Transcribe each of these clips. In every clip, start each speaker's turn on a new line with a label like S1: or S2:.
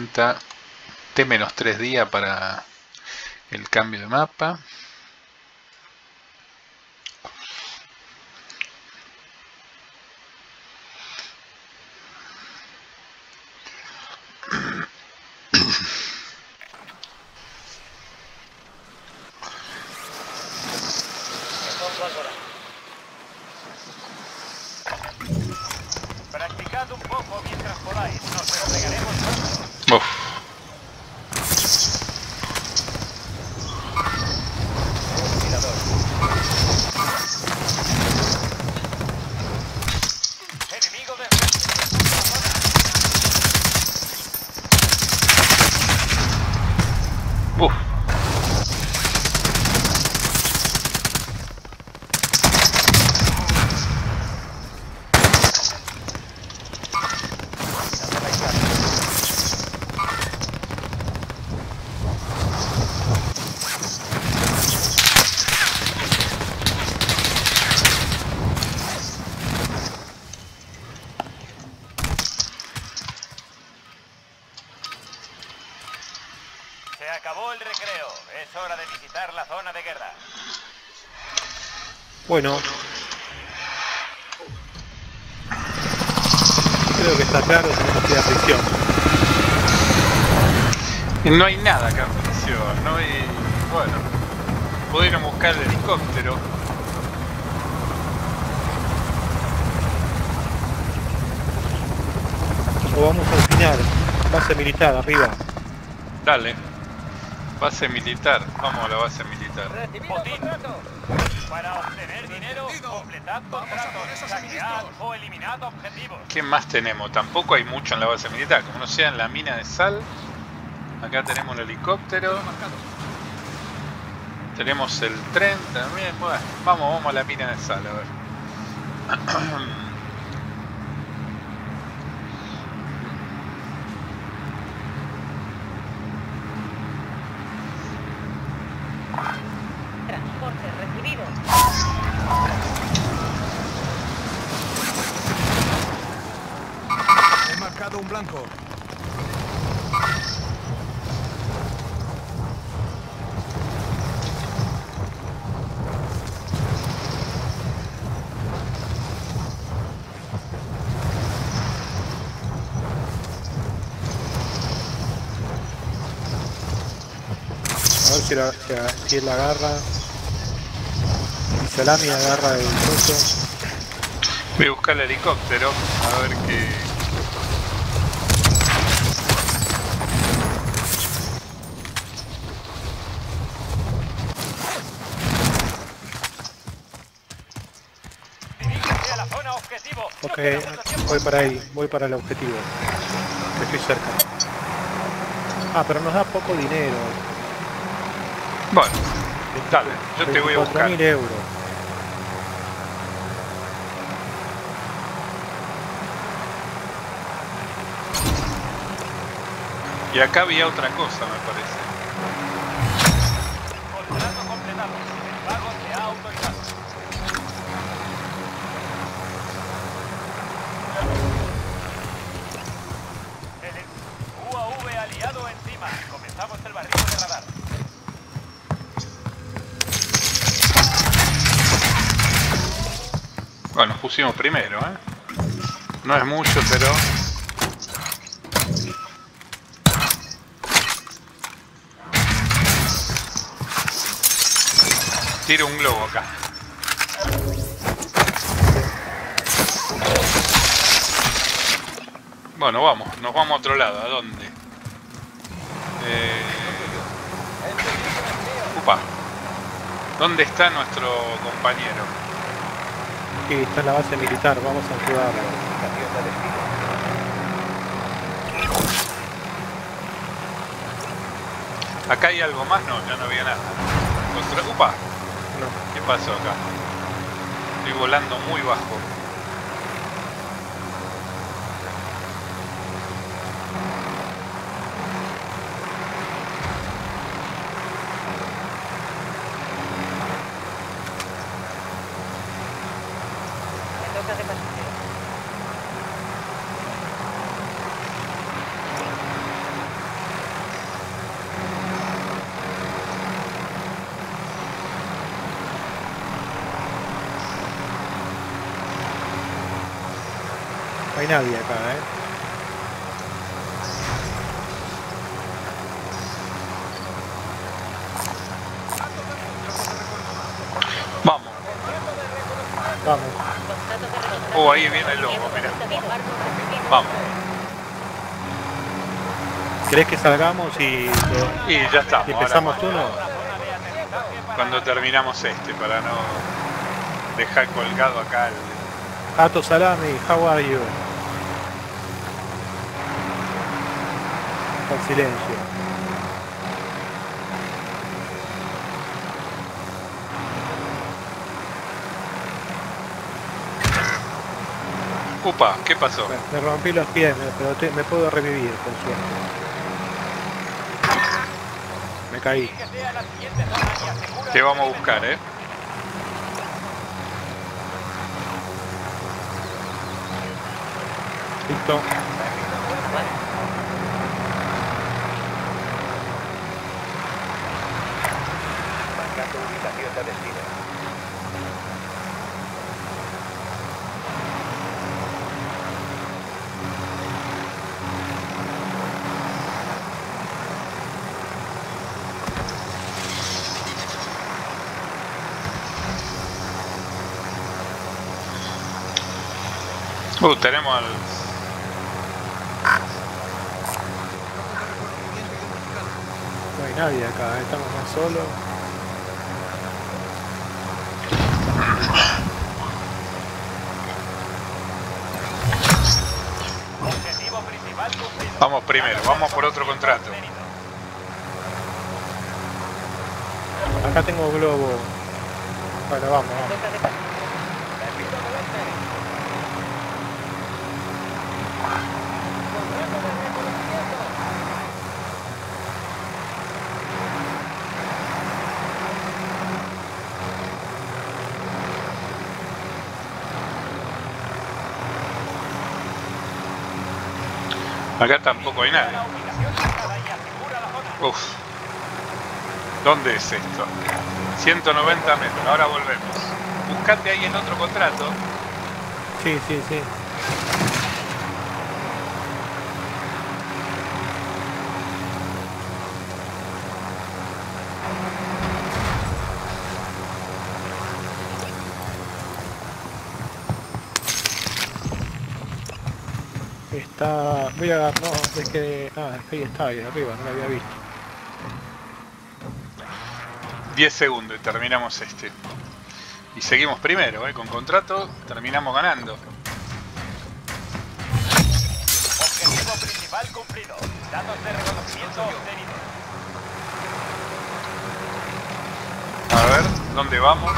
S1: cuenta T-3 días para el cambio de mapa.
S2: Practicad un poco mientras podáis, nos desplegaremos pronto.
S1: Uf.
S2: Enemigo de frente.
S1: Uf.
S2: Se acabó el recreo. Es hora de visitar la zona de guerra.
S3: Bueno, creo que está claro, tenemos que ir a prisión.
S1: No hay nada acá en prisión, no hay... Bueno, pudieron buscar el helicóptero.
S3: O vamos al final, base militar, arriba.
S1: Dale. Base militar. Vamos a la base militar.
S2: Botín. Para obtener dinero, completad contratos, saquead o eliminad objetivos.
S1: ¿Qué más tenemos? Tampoco hay mucho en la base militar. Como no sea en la mina de sal. Acá tenemos el helicóptero. Tenemos el tren también. Bueno, vamos a la mina de sal, a ver.
S4: Transporte recibido.
S5: He marcado un blanco.
S3: A ver si él agarra. Si Salami agarra el coso.
S1: Voy a buscar el helicóptero. A ver qué...
S2: Dirígete a la zona objetivo. No
S3: Ok,
S2: queda mucho tiempo.
S3: voy para ahí, voy para el objetivo. Estoy cerca. Ah, pero nos da poco dinero.
S1: Bueno, dale, yo te voy a buscar.
S3: 24.000 euros.
S1: Y acá había otra cosa, me parece.
S2: Contrato completado. El pago se ha autorizado. El UAV aliado encima. Comenzamos el barrido de radar.
S1: Bueno, nos pusimos primero, ¿eh? No es mucho, pero... Tiro un globo acá. Bueno, vamos, nos vamos a otro lado. ¿A dónde? Upa. ¿Dónde está nuestro compañero?
S3: Sí, está en la base militar, vamos a ayudarlo.
S1: ¿Acá hay algo más? No, ya no había nada. Upa.
S3: No.
S1: ¿Qué pasó acá? Estoy volando muy bajo.
S4: Me toca de pasajero.
S3: hay nadie acá,
S1: Vamos.
S3: Vamos.
S1: Oh, ahí viene el lobo, mira. Vamos.
S3: ¿Querés que salgamos y
S1: ya estamos.
S3: empezamos
S1: ahora,
S3: uno?
S1: cuando terminamos este, para no dejar colgado acá el...
S3: Ato Salami, how are you? Con silencio.
S1: Upa, ¿qué pasó?
S3: Me rompí los pies, pero me puedo revivir, con suerte. Me caí.
S1: Te vamos a buscar,
S3: Listo.
S2: Marcando ubicación de destino.
S1: Tenemos al...
S3: No hay nadie acá, estamos más solos.
S2: Objetivo principal cumplido.
S1: Vamos primero, vamos por otro contrato.
S3: Acá tengo globo. Bueno, vamos.
S1: Acá tampoco hay nadie. Uf. ¿Dónde es esto? 190 metros, ahora volvemos. Buscate ahí el otro contrato.
S3: Sí. Está... Voy a... No, es que... Ah, ahí está, ahí arriba, no lo había visto.
S1: 10 segundos y terminamos este. Y seguimos primero, con contrato terminamos ganando.
S2: Objetivo principal cumplido. Datos de reconocimiento obtenidos.
S1: A ver, ¿dónde vamos?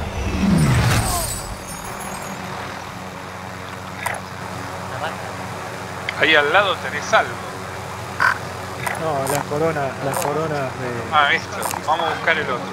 S1: Ahí al lado tenés algo.
S3: No, las coronas de...
S1: Ah, esto. Vamos a buscar el otro.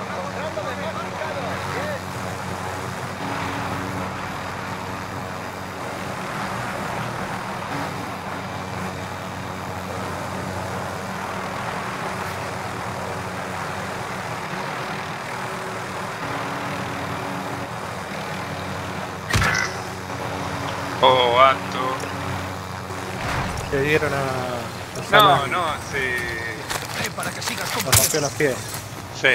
S1: Oh, Ato.
S3: Le dieron a
S1: No,
S3: Salami.
S1: no, sí.
S5: Para que sigas
S3: Nos rompió los pies.
S1: Sí.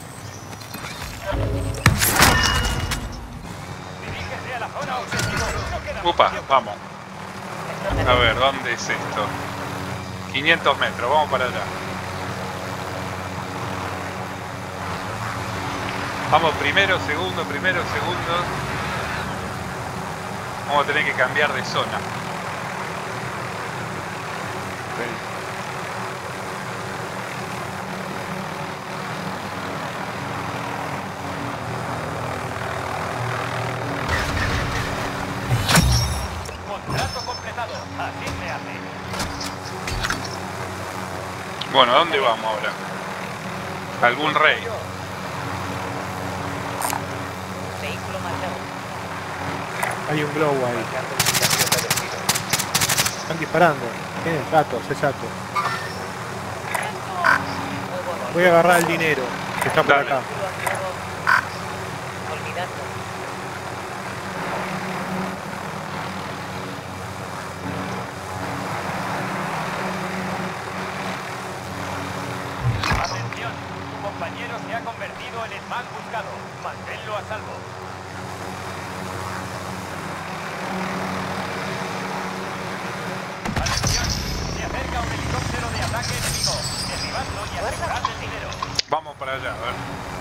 S2: Dirígese a la zona objetivo. No queda
S1: Upa, vamos. A ver, ¿dónde es esto? 500 metros, vamos para allá. Vamos primero, segundo. Vamos a tener que cambiar de zona.
S2: Contrato completado. Así se hace.
S1: Bueno, ¿a dónde vamos ahora? ¿Algún rey?
S4: Vehículo marcado.
S3: Hay un globo ahí.
S2: Marcando ubicación de destino.
S3: Están disparando. ¿Quién es? Ato, es Ato. Voy a agarrar el dinero que está por
S1: Dale.
S3: acá.
S4: Olvidadlo.
S2: ha convertido en el más buscado. Manténlo a salvo. Atención, se acerca un helicóptero de ataque enemigo. Derribadlo y asegurad el dinero.
S1: Vamos para allá, a ver.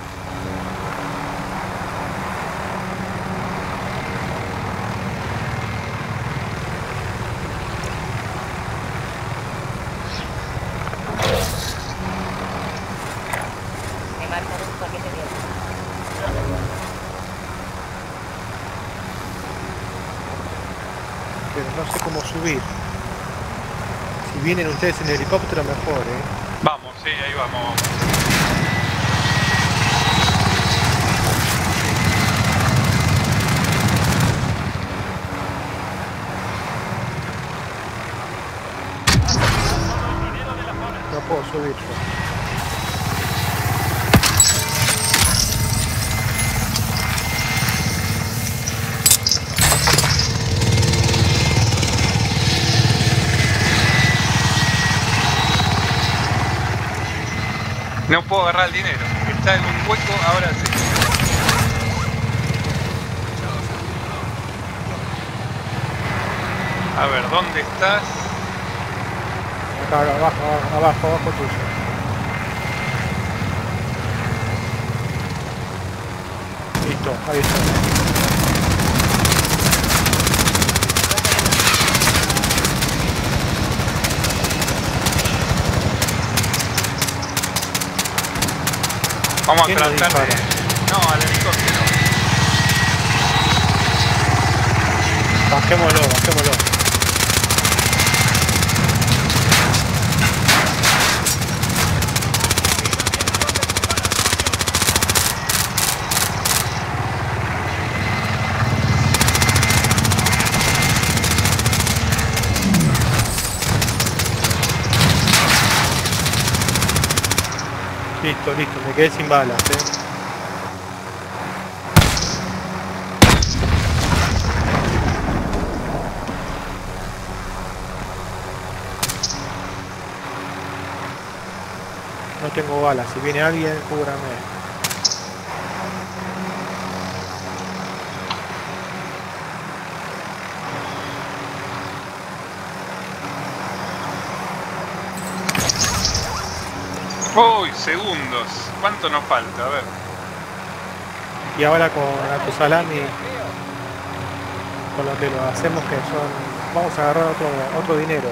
S4: Me marcan un paquete de armas.
S3: Pero no sé cómo subir. Si vienen ustedes en helicóptero mejor,
S1: Vamos, sí, ahí vamos.
S2: Todo el dinero de la zona.
S3: No puedo subir yo.
S1: No puedo agarrar el dinero. Está en un hueco, ahora sí. A ver, ¿dónde estás?
S3: Acá abajo tuyo. Listo, ahí está.
S1: Vamos a
S3: ¿Quién lo
S1: tratar de...
S3: dispara?
S1: No, al helicóptero.
S3: Bajémoslo. Listo, me quedé sin balas, No tengo balas, si viene alguien, cúbrame.
S1: ¡Uy! Segundos. ¿Cuánto nos falta? A ver.
S3: Y ahora con la salami, con lo que lo hacemos que son... Vamos a agarrar otro dinero.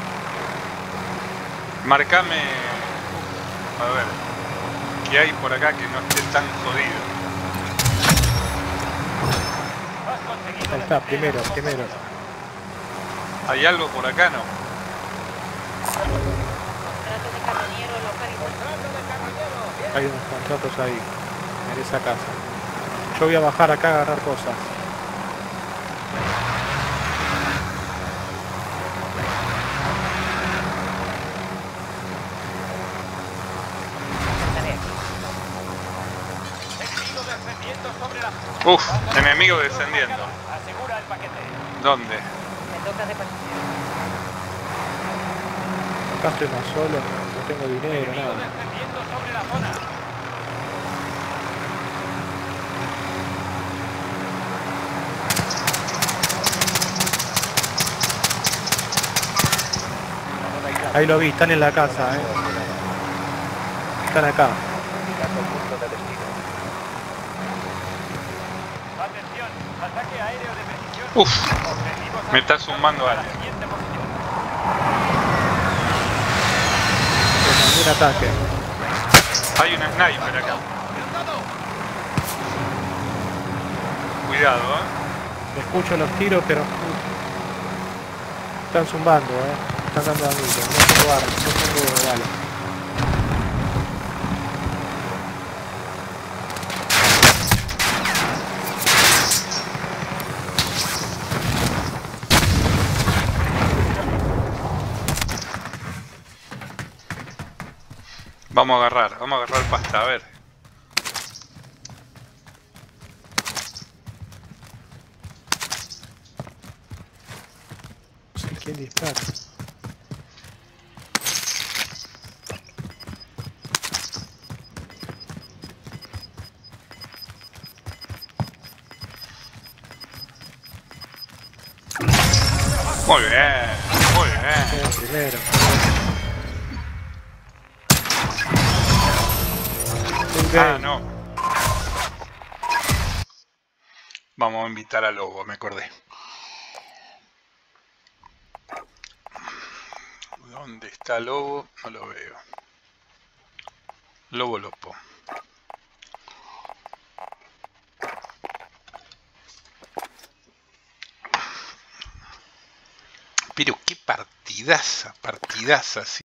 S1: Marcame... A ver. ¿Qué hay por acá que no esté tan jodido?
S2: Has conseguido
S3: Ahí está, primero.
S1: ¿Hay algo por acá, no?
S4: Contrato de camionero localizado.
S3: Hay unos contratos ahí, en esa casa. Yo voy a bajar acá a agarrar cosas.
S4: Estaré aquí.
S2: Enemigo descendiendo sobre la...
S1: Uf, enemigo descendiendo.
S2: Asegura el paquete.
S1: ¿Dónde?
S4: Me toca repartir.
S3: Acá estoy más solo, no tengo dinero,
S2: Enemigo
S3: nada.
S2: descendiendo sobre la zona.
S3: Ahí lo vi, están en la casa, Están acá.
S2: Atención, ataque aéreo de precisión.
S1: Uf,
S2: Objetivos
S1: me está
S2: apuntados
S1: sumando
S2: a la
S1: alguien.
S2: siguiente posición.
S3: Les mandé un ataque.
S1: Hay un sniper acá. Cuidado,
S3: Escucho los tiros, pero... Están zumbando, Están dando a mí, no tengo armas, no tengo balas.
S1: Vamos a agarrar pasta, a ver.
S3: No sé quién dispara.
S1: Muy bien, muy bien.
S3: Primero.
S1: Ah, no. Vamos a invitar a Lobo, me acordé. ¿Dónde está Lobo? No lo veo. Lobo Lopo. Pero qué partidaza, partidaza.